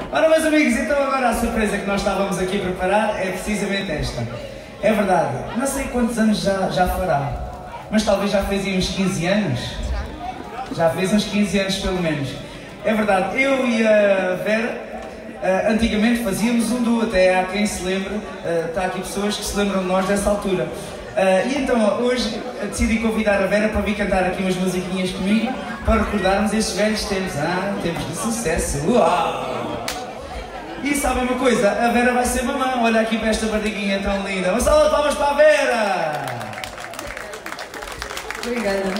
Ora, meus amigos, então agora a surpresa que nós estávamos aqui a preparar é precisamente esta. É verdade, não sei quantos anos já fará, mas talvez já fez uns 15 anos. Já fez uns 15 anos pelo menos. É verdade, eu e a Vera antigamente fazíamos um duo, até há quem se lembre, está aqui pessoas que se lembram de nós dessa altura. E então hoje decidi convidar a Vera para vir cantar aqui umas musiquinhas comigo para recordarmos estes velhos tempos, tempos de sucesso. Uau! E sabem uma coisa, a Vera vai ser mamã, olha aqui para esta barriguinha tão linda. Uma salva de palmas para a Vera! Obrigada.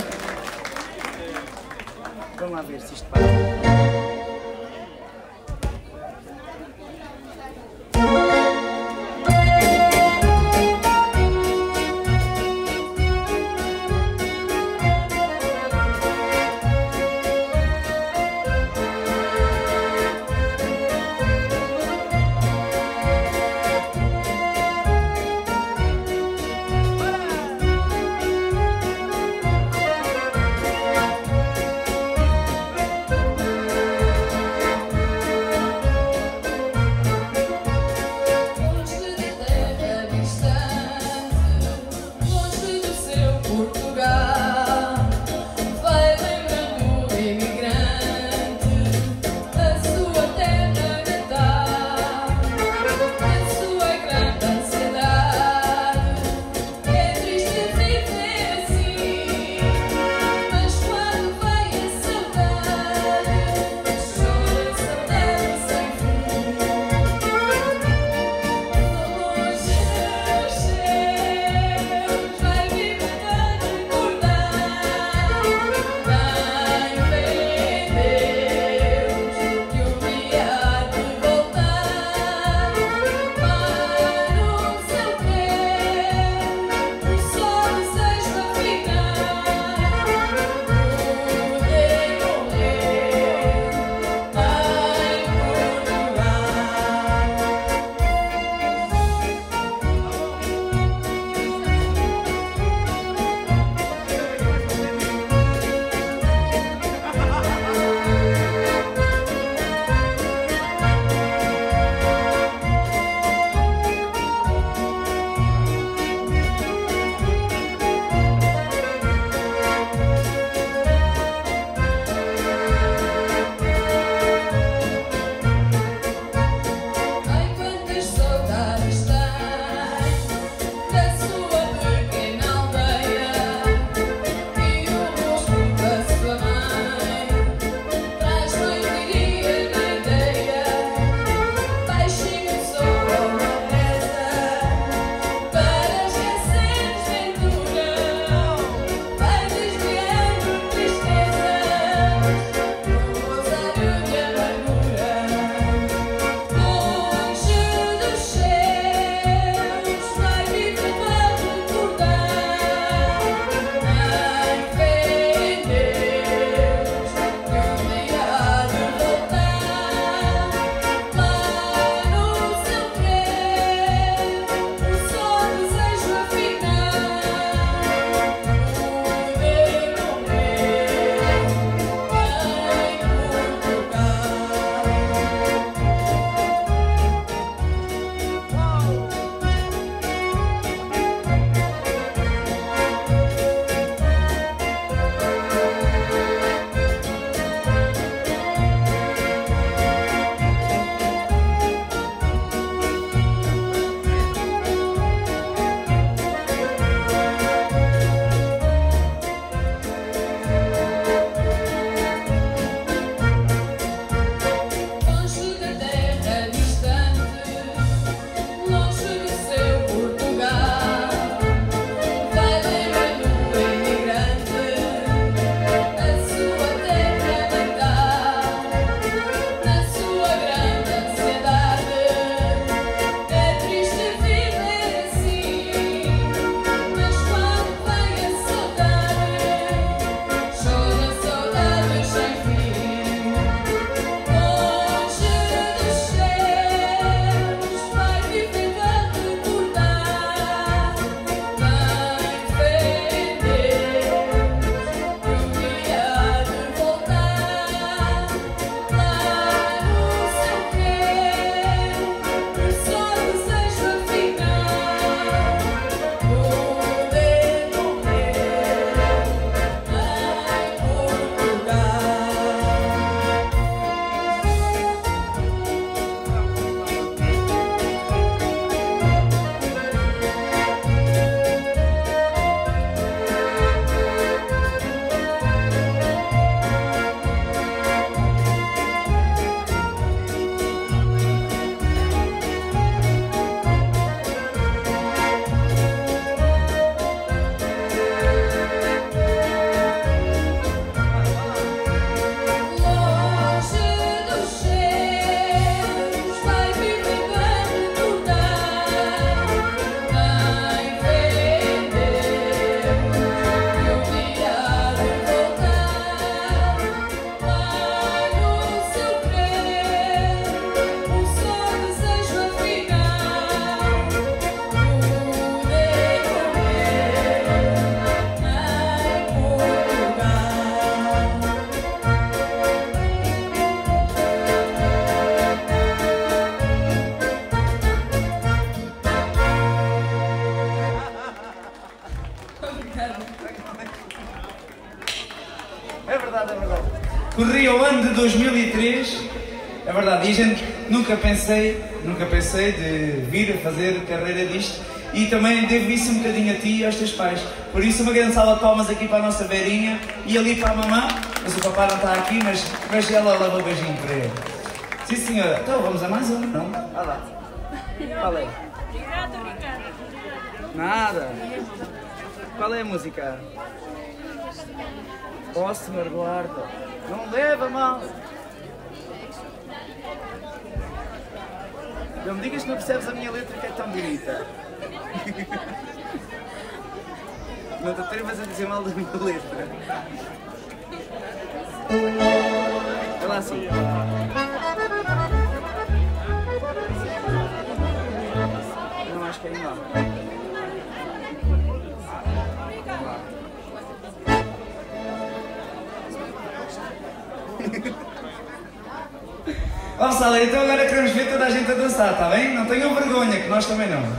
Vamos lá ver se isto vai. 2003, é verdade, e a gente nunca pensei de vir a fazer carreira disto, e também devo isso um bocadinho a ti e aos teus pais. Por isso, uma grande salva de palmas aqui para a nossa Verinha e ali para a mamã, mas o papá não está aqui, mas ela leva um beijinho para ele. Sim senhora, então vamos a mais uma, não? Vá lá. Qual é? Obrigada, Ricardo. Nada. Qual é a música? Ó Senhor guarda, não leva mal. Não me digas que não percebes a minha letra que é tão bonita. Não te atrevas a dizer mal da minha letra. Olha lá assim. Não, acho que é em lá. Vamos, Sala, então agora queremos ver toda a gente a dançar, está bem? Não tenham vergonha, que nós também não.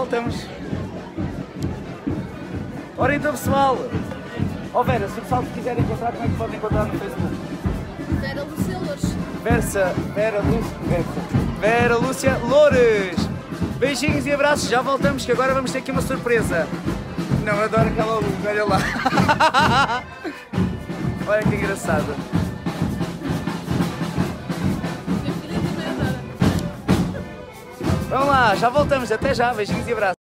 voltamos. Ora então, pessoal. Ó Vera, se o pessoal te quiser encontrar, como é que pode encontrar no Facebook? Vera Lúcia Loures. Vera Lúcia Loures. Beijinhos e abraços, já voltamos que agora vamos ter aqui uma surpresa. Não, adoro aquela luz, olha lá. Olha que engraçado. Vamos lá, já voltamos, até já, beijinhos e abraços.